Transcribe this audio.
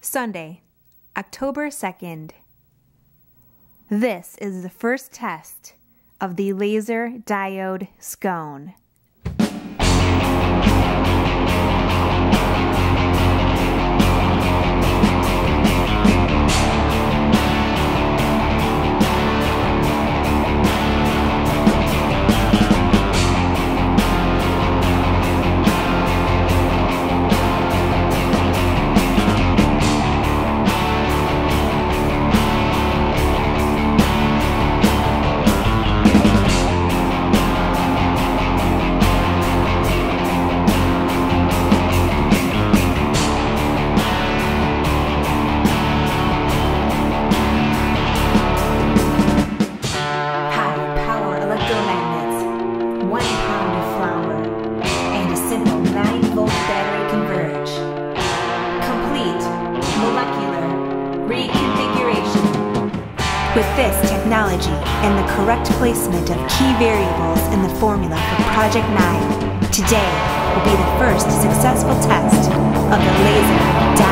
Sunday, October 2nd. This is the first test of the laser diode Scone. With this technology and the correct placement of key variables in the formula for Project 9, today will be the first successful test of the laser diode.